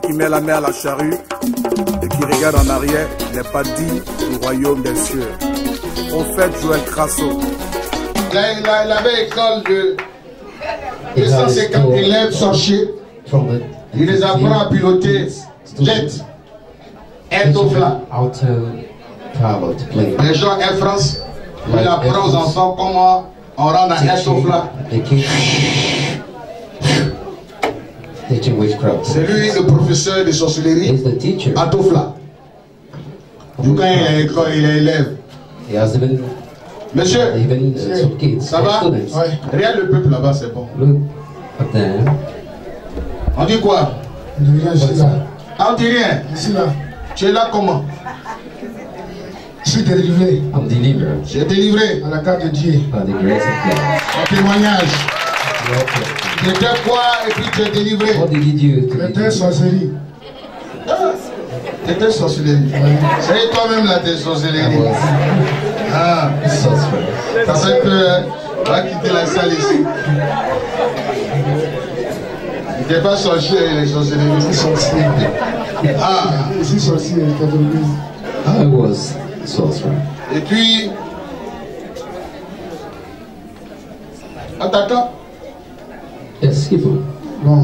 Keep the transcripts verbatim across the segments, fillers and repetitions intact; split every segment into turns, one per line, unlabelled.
qui met la main à la charrue et qui regarde en arrière n'est pas digne du royaume des cieux. Prophète Joël Crasso.
Il, a, il, a, il avait école de deux cent cinquante élèves sorciers. Il les apprend à piloter jet, airtofla. Les gens Air France, il apprend aux enfants comment on rend un airtofla. C'est lui le professeur de sorcellerie à Tofla. Du coup, il est école, il est élève. Monsieur, ça va? Ouais. Regarde le peuple là-bas, c'est bon. On dit quoi? Ah, on dit rien. Tu es là comment?
Je suis délivré.
J'ai délivré.
À la carte de Dieu.
Ton témoignage. C'était quoi et puis tu es délivré?
J'étais sorcellerie.
T'étais sorcellerie. C'est toi-même là, t'es sorcellerie. Ah, ça fait que on va quitter la salle ici. Il n'était pas sorcier, il est sorcellerie.
Je suis sorcier.
Ah,
je suis sorcier.
I was sorcerer.
Et puis, attaquant.
Yes, Ivo.
Bon.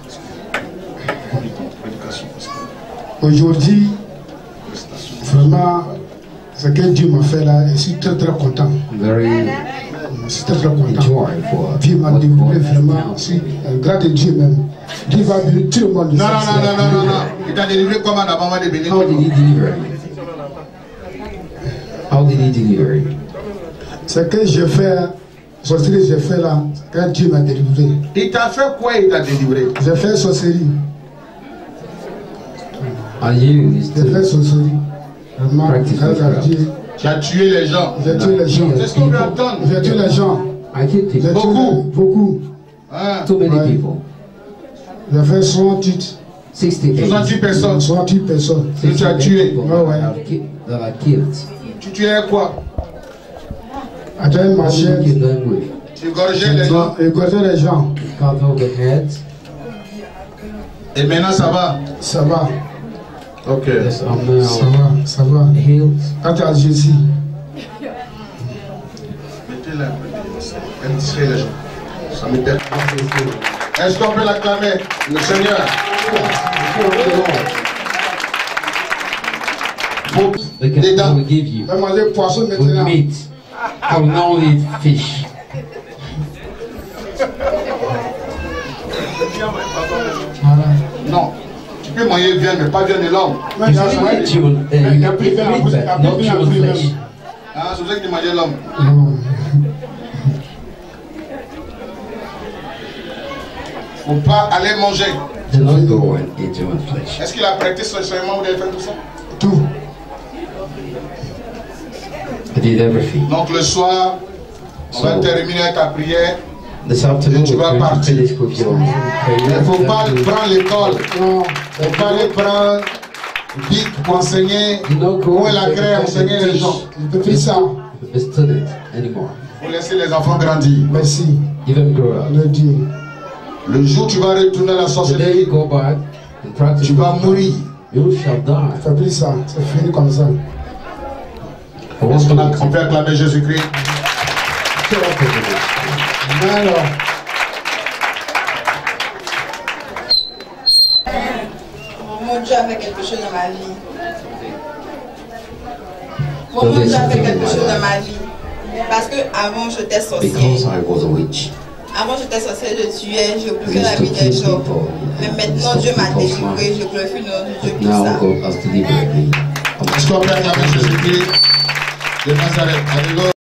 Aujourd'hui, vraiment, ce que Dieu m'a fait là, je suis très très content.
Very
Je suis très très content.
enjoying for
Dieu m'a délivré vraiment, je suis un grand de Dieu même. Dieu va bénir tout le monde.
Non, non, non, non, non, non, non. Il t'a délivré comment avant de bénir?
How did he deliver you? How did he deliver you?
Ce que j'ai fait, sorcellerie, j'ai fait là, quand Dieu m'a délivré.
Il t'a fait quoi? Il t'a délivré?
J'ai fait sorcellerie.
And you used
J'ai fait
to
sorcellerie. Vraiment, grâce à Dieu.
Tu as tué les gens.
J'ai tué les gens.
C'est ce qu'on veut entendre.
J'ai tué les gens.
I killed
J'ai
people.
tué
Beaucoup.
beaucoup.
Hein?
Too many
Ouais.
people.
J'ai fait soixante-huit.
sixty-eight.
soixante-huit personnes.
soixante-huit personnes.
Que tu as tué.
people
Ouais, ouais.
that I've ki- that I killed.
Tu tuais quoi?
Avec une
What did you
machette.
kill them with?
Tu égorgeais les gens.
Égorger les gens.
Cut off the heads.
Et maintenant ça va?
Ça va.
Ok.
Yes, I'm
Ça
now
va. Ça va.
healed.
Quand tu as Jésus.
Mettez-la un peu. Elle distrait les gens. Ça m'étonne. Est-ce qu'on peut l'acclamer? Le Seigneur.
The
Des
gift I
dents.
will give you
Je vais manger poisson
with
maintenant.
meat. I will not eat fish.
Voilà.
Non. Tu peux manger viande, mais pas viande de l'homme.
Mais
You
il y a-
can eat human, uh,
il
you
y a
can
plus
eat
de la
meat,
bouche, il y
but
a
not
plus de la
human
bouche
flesh.
même.
Ah, c'est pour ça que tu mangeais l'homme.
Non.
Faut pas aller manger.
Do not go and eat human flesh.
Est-ce qu'il a prêté ce serment ou il a fait tout ça?
Tout.
I did everything.
Donc le soir, on va
So-
terminer ta prière.
This afternoon,
Tu
we're
vas
going to
partir.
finish with your prayer.
Il ne faut pas
Then we-
prendre l'école.
Non.
Il ne faut pas aller prendre Bic pour enseigner.
Do not go
Où est la
and
craie enseigner les gens?
Je ne peux plus ça.
be student anymore.
Il faut laisser les enfants grandir.
Merci.
Give them grow up.
Le Dieu.
Le jour où tu vas retourner à la
The day
sorcellerie,
you go back and practice,
tu vas mourir.
you shall die.
Fais plus ça. C'est fini comme ça.
Est-ce qu'on a- on peut acclamer Jésus-Christ?
Alors.
Mon Dieu a fait quelque chose dans ma vie. Mon Dieu a fait quelque chose dans ma vie. Parce que avant j'étais
Because
sorcière.
I was a witch.
Avant j'étais sorcière, je tuais, je
I
bouffais la
used to
vie des
kill
gens.
people.
Mais
and
maintenant
stop
Dieu m'a
people's
délivré,
lives.
je glorifie le nom de Dieu pour
Now
ça.
God has delivered me.
Est-ce qu'on peut acclamer Jésus-Christ de Nazareth? Alléluia.